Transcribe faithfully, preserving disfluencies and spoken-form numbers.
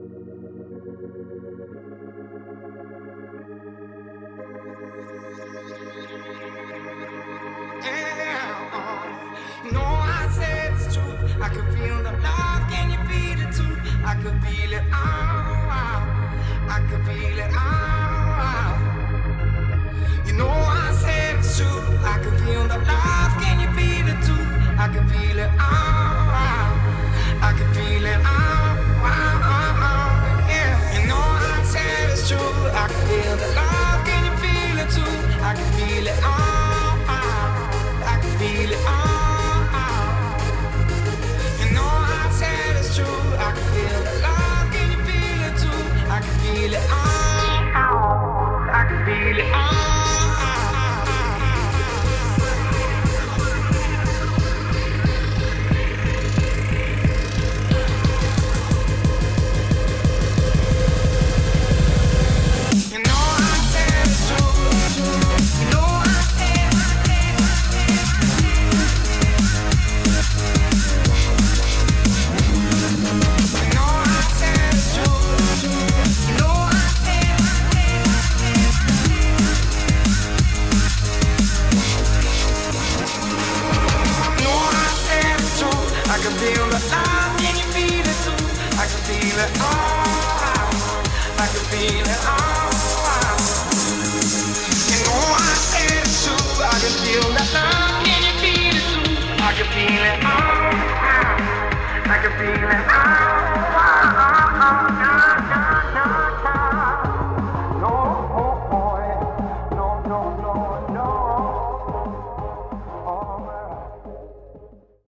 You know I said it's true. I can feel the love, can you feel it too? I can feel it all. I can feel it all. You know I said it's true. I can feel the love, can you feel it too? I can feel it all. I can feel it all. Yeah. You know I said it's true. I can feel the love, can you feel it too? I can feel it all. I can feel it all. You know I said it's true. I can feel the love, can you feel it too? I can feel it all. I can feel it all. I can feel the love, can you feel it too? I can feel it all. I can feel it all. You know I said it's true. I can feel the love, can you feel it too? I can feel it all.